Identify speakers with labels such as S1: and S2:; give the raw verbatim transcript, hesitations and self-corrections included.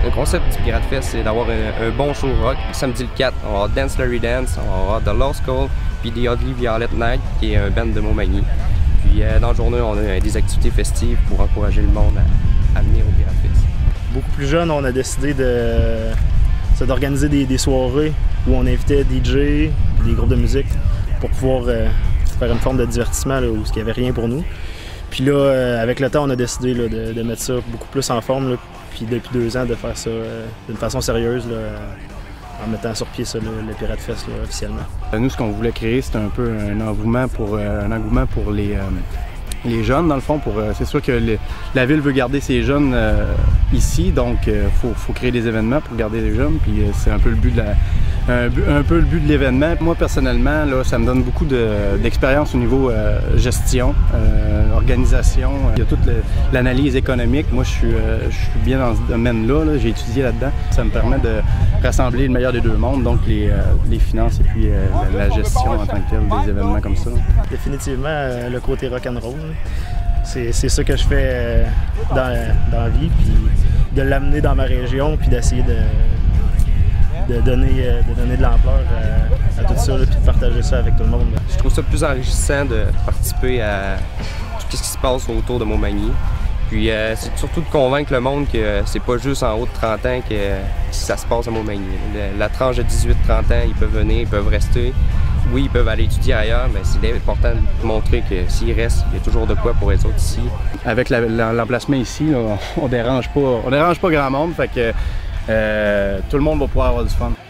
S1: Le concept du Pirate Fest, c'est d'avoir un, un bon show rock. Samedi le quatre, on va avoir Dance Larry Dance, on va avoir The Lost Call, puis The Ugly Violet Night, qui est un band de Montmagny. Puis euh, dans la journée, on a des activités festives pour encourager le monde à, à venir au Pirate Fest.
S2: Beaucoup plus jeune, on a décidé de d'organiser des, des soirées où on invitait D J et des groupes de musique pour pouvoir euh, faire une forme de divertissement là, où il n'y avait rien pour nous. Puis là, euh, avec le temps, on a décidé là, de, de mettre ça beaucoup plus en forme. Là, puis depuis deux ans, de faire ça euh, d'une façon sérieuse, là, en mettant sur pied ça, le, le Pirate Fest là, officiellement.
S3: Nous, ce qu'on voulait créer, c'était un peu un engouement pour, euh, un engouement pour les, euh, les jeunes, dans le fond. Pour, euh, c'est sûr que le, la ville veut garder ses jeunes euh, ici, donc il euh, faut, faut créer des événements pour garder les jeunes. Puis euh, c'est un peu le but de la, un, un peu le but de l'événement. Moi, personnellement, là, ça me donne beaucoup d'expérience de, au niveau euh, gestion, euh, organisation. Il y a toute l'analyse économique. Moi, je suis, euh, je suis bien dans ce domaine-là. -là, J'ai étudié là-dedans. Ça me permet de rassembler le meilleur des deux mondes, donc les, euh, les finances et puis euh, la, la gestion en tant que telle des événements comme ça.
S2: Définitivement, euh, le côté rock'n'roll. C'est ça que je fais euh, dans, dans la vie, puis de l'amener dans ma région, puis d'essayer de De donner, de donner de l'ampleur à, à tout ça, là, puis de partager ça avec tout le monde. Là.
S1: Je trouve ça plus enrichissant de participer à tout ce qui se passe autour de Montmagny. Puis euh, c'est surtout de convaincre le monde que c'est pas juste en haut de trente ans que ça se passe à Montmagny. La tranche de dix-huit à trente ans, ils peuvent venir, ils peuvent rester. Oui, ils peuvent aller étudier ailleurs, mais c'est important de montrer que s'ils restent, il y a toujours de quoi pour les autres ici.
S3: Avec l'emplacement ici, là, on dérange pas, on dérange pas grand monde, fait que Euh, tout le monde va pouvoir avoir du fun.